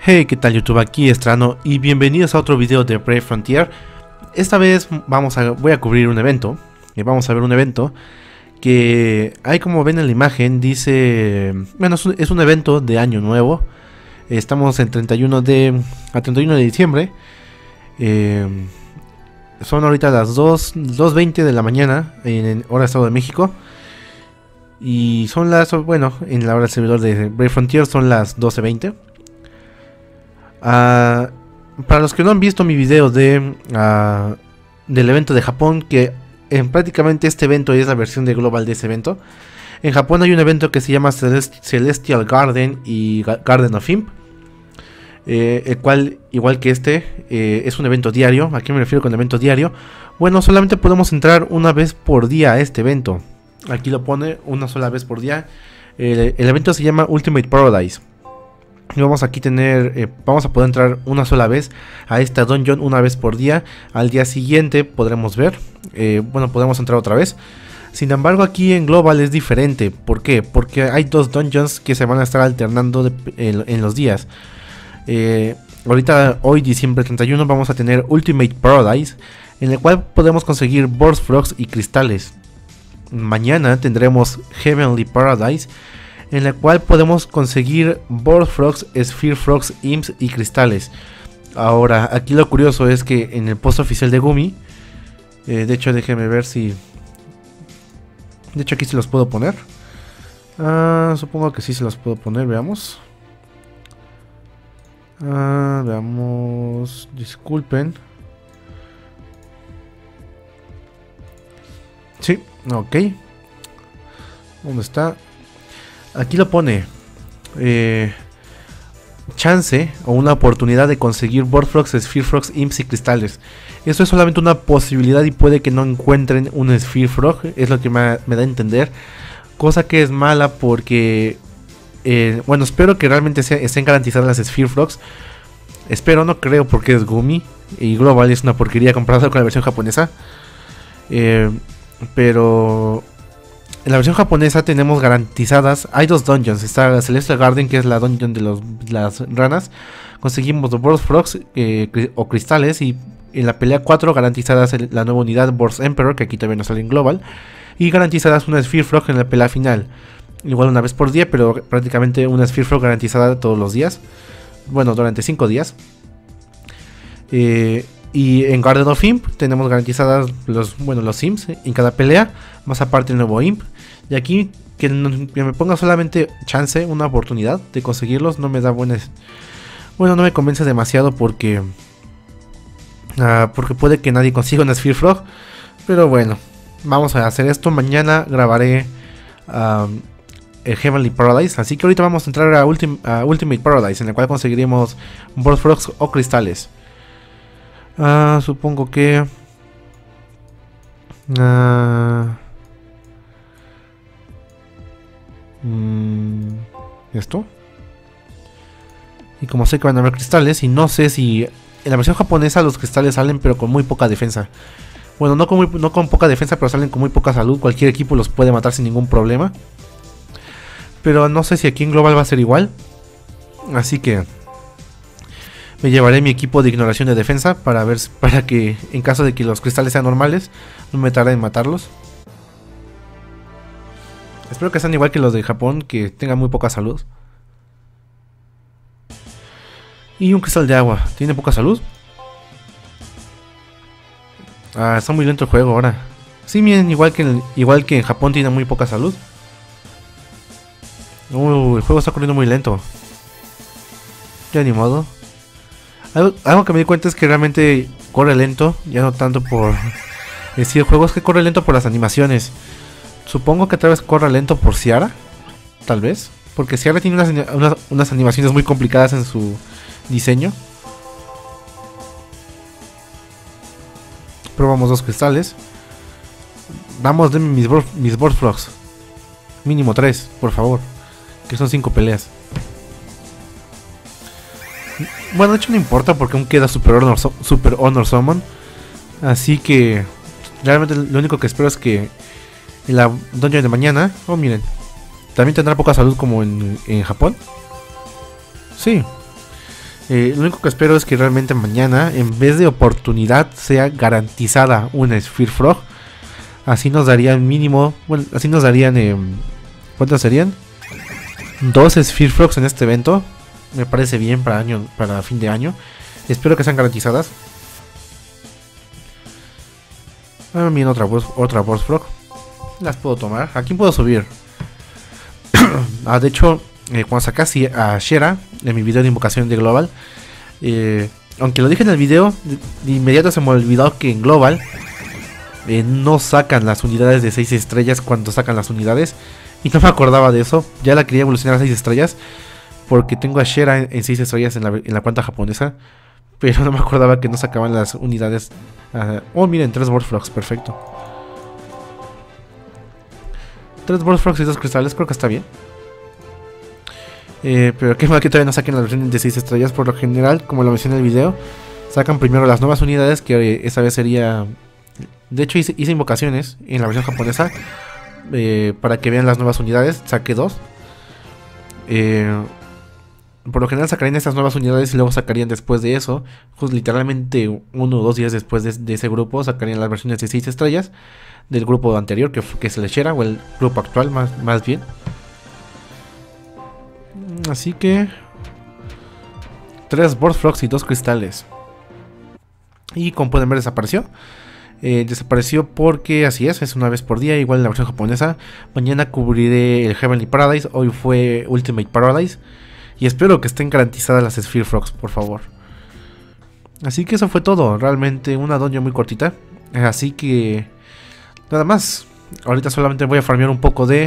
Hey, ¿qué tal YouTube? Aquí Estrano y bienvenidos a otro video de Brave Frontier. Esta vez voy a cubrir un evento. Vamos a ver un evento que ahí, como ven en la imagen, dice... Bueno, es un evento de año nuevo. Estamos en 31 de diciembre. Son ahorita las 2:20 de la mañana en hora Estado de México. Y son bueno, en la hora del servidor de Brave Frontier son las 12:20. Para los que no han visto mi video del evento de Japón, que prácticamente este evento es la versión de global de ese evento. En Japón hay un evento que se llama Celestial Garden y Garden of Imp, el cual, igual que es un evento diario. ¿A qué me refiero con evento diario? Bueno, solamente podemos entrar una vez por día a este evento. Aquí lo pone, una sola vez por día. El evento se llama Ultimate Paradise. Y vamos a poder entrar una sola vez a esta dungeon, una vez por día. Al día siguiente podremos ver, podremos entrar otra vez. Sin embargo, aquí en Global es diferente. ¿Por qué? Porque hay dos dungeons que se van a estar alternando en los días. Hoy diciembre 31 vamos a tener Ultimate Paradise, en el cual podemos conseguir Board Frogs y cristales. Mañana tendremos Heavenly Paradise, en la cual podemos conseguir Board Frogs, Sphere Frogs, Imps y cristales. Ahora, aquí lo curioso es que en el post oficial de Gumi, de hecho déjenme ver si... De hecho aquí se los puedo poner. Supongo que sí se los puedo poner, veamos. Veamos, disculpen. Sí, ok. ¿Dónde está? Aquí lo pone, chance o una oportunidad de conseguir Board Frogs, Sphere Frogs, Imps y cristales. Esto es solamente una posibilidad y puede que no encuentren un Sphere Frog, es lo que me da a entender. Cosa que es mala porque, espero que realmente estén garantizadas las Sphere Frogs. Espero, no creo, porque es Gumi y Global es una porquería comparado con la versión japonesa. Pero... en la versión japonesa tenemos garantizadas, hay dos dungeons. Está la Celestial Garden, que es la dungeon de las ranas. Conseguimos los Board Frogs o cristales. Y en la pelea 4 garantizadas la nueva unidad Board Emperor, que aquí también nos sale en global. Y garantizadas una Sphere Frog en la pelea final. Igual una vez por día, pero prácticamente una Sphere Frog garantizada todos los días. Bueno, durante 5 días. Y en Garden of Imp tenemos garantizadas los Imps en cada pelea, más aparte el nuevo Imp. Y aquí que me ponga solamente chance, una oportunidad de conseguirlos, no me da no me convence demasiado porque puede que nadie consiga una Sphere Frog. Pero bueno, vamos a hacer esto. Mañana grabaré el Heavenly Paradise, así que ahorita vamos a entrar a Ultimate Paradise, en el cual conseguiremos Board Frogs o cristales. Supongo que... esto. Y como sé que van a haber cristales, y no sé si... En la versión japonesa los cristales salen pero con muy poca defensa. Bueno, no con poca defensa, pero salen con muy poca salud. Cualquier equipo los puede matar sin ningún problema. Pero no sé si aquí en Global va a ser igual. Así que... me llevaré mi equipo de ignoración de defensa para que en caso de que los cristales sean normales, no me tarde en matarlos. Espero que sean igual que los de Japón, que tengan muy poca salud. Y un cristal de agua, ¿tiene poca salud? Está muy lento el juego ahora. Sí, miren, igual que en Japón tiene muy poca salud. El juego está corriendo muy lento. Ya ni modo. Algo que me di cuenta es que realmente corre lento, ya no tanto por decir el juego, es que corre lento por las animaciones. Supongo que tal vez corra lento por Ciara, tal vez, porque Ciara tiene unas animaciones muy complicadas en su diseño. Probamos 2 cristales. Vamos, denme mis Board Frogs. Mínimo 3, por favor, que son 5 peleas. Bueno, de hecho no importa porque aún queda Super Honor Summon. Así que realmente lo único que espero es que en la dungeon de mañana... Oh, miren, también tendrá poca salud como en Japón. Sí. Lo único que espero es que realmente mañana, en vez de oportunidad, sea garantizada una Sphere Frog. Así nos darían mínimo, bueno, así nos darían, ¿cuántas serían? 2 Sphere Frogs en este evento. Me parece bien para fin de año. Espero que sean garantizadas. Bien, otra Burst Frog. Las puedo tomar. ¿A quién puedo subir? De hecho, cuando sacaste a Shera en mi video de invocación de Global, aunque lo dije en el video, de inmediato se me olvidó que en Global no sacan las unidades de 6 estrellas cuando sacan las unidades. Y no me acordaba de eso. Ya la quería evolucionar a 6 estrellas, porque tengo a Shera en 6 estrellas en la cuenta japonesa. Pero no me acordaba que no sacaban las unidades. Oh, miren, 3 Burst Frogs, perfecto. 3 Burst Frogs y 2 cristales, creo que está bien. Pero qué mal que todavía no saquen las versiones de 6 estrellas. Por lo general, como lo mencioné en el video, sacan primero las nuevas unidades, que esa vez sería... De hecho hice invocaciones en la versión japonesa, para que vean las nuevas unidades. Saqué 2. Por lo general sacarían estas nuevas unidades y luego sacarían después de eso, pues literalmente 1 o 2 días después de ese grupo, sacarían las versiones de 6 estrellas del grupo anterior, que es el Shera, o el grupo actual más bien. Así que 3 Burst Frogs y 2 cristales. Y como pueden ver, desapareció. Desapareció porque así es una vez por día, igual en la versión japonesa. Mañana cubriré el Heavenly Paradise, hoy fue Ultimate Paradise. Y espero que estén garantizadas las Sphere Frogs, por favor. Así que eso fue todo, realmente una dungeon muy cortita. Así que nada más. Ahorita solamente voy a farmear un poco de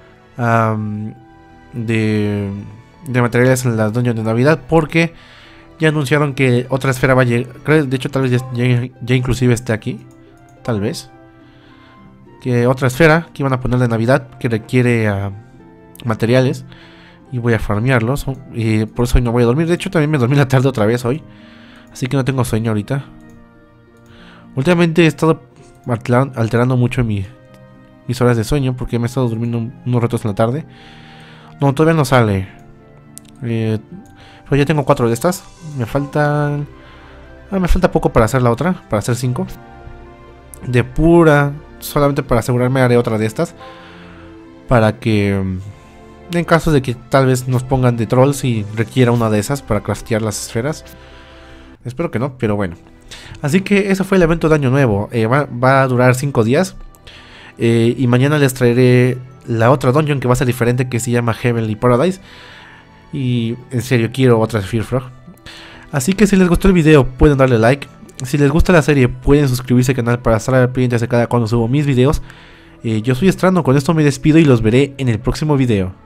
materiales en la dungeon de Navidad, porque ya anunciaron que otra esfera va a llegar. De hecho, tal vez ya inclusive esté aquí. Tal vez. Que otra esfera que iban a poner de Navidad, que requiere materiales. Y voy a farmearlos. Y por eso hoy no voy a dormir. De hecho, también me dormí la tarde otra vez hoy. Así que no tengo sueño ahorita. Últimamente he estado alterando mucho mis horas de sueño, porque me he estado durmiendo unos ratos en la tarde. No, todavía no sale. Pero ya tengo 4 de estas. Me faltan... me falta poco para hacer la otra. Para hacer 5. De pura... Solamente para asegurarme haré otra de estas. Para que... en caso de que tal vez nos pongan de trolls y requiera una de esas para craftear las esferas. Espero que no, pero bueno. Así que ese fue el evento de Año Nuevo. Va a durar 5 días. Y mañana les traeré la otra dungeon que va a ser diferente, que se llama Heavenly Paradise. Y en serio quiero otra Sphere Frog. Así que si les gustó el video pueden darle like. Si les gusta la serie pueden suscribirse al canal para estar pendientes de cada cuando subo mis videos. Yo soy Estrano, con esto me despido y los veré en el próximo video.